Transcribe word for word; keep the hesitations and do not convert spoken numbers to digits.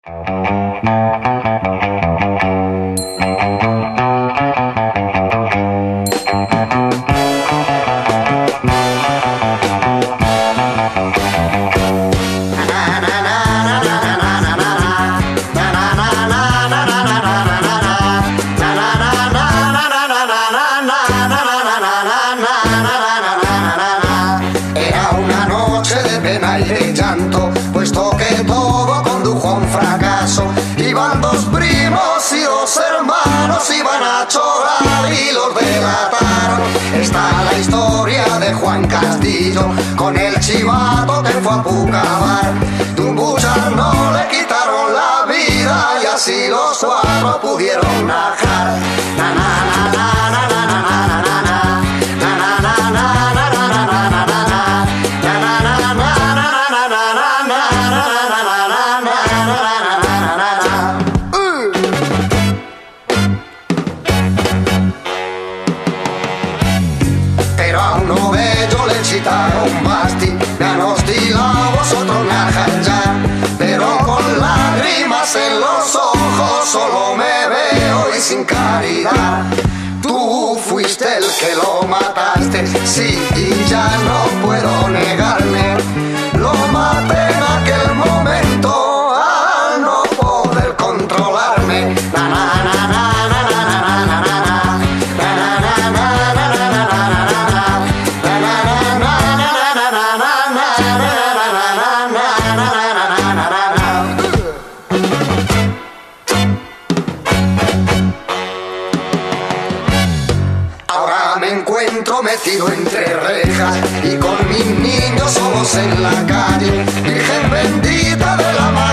Era una noche de pena y de llanto, puesto que todo condujo a un fracaso. Iban dos primos y dos hermanos, iban a chorar y los delataron. Está la historia de Juan Castillo con el chivato que fue a Pucabar. Tumbuchar no le quitaron la vida y así los cuatro pudieron najar. Na, na, na, na, na, na, na, na, na, na. Pero a uno de ellos le chitaron basti, me han hostilado vosotros najan ya, pero con lágrimas en los ojos solo me veo y sin caridad. Tú fuiste el que lo mataste, sí, y ya no puedo negarme. Lo maté en aquel momento al no poder controlarme. Na, na, na, na, na, na, na, na, na, na. Na, na, na, na, na, na, na, na, na, na. Na, na, na, na, na, na, na, na, na, na, na. Ahora me encuentro metido entre rejas y con mis niños solos en la calle. Virgen bendita de la madre.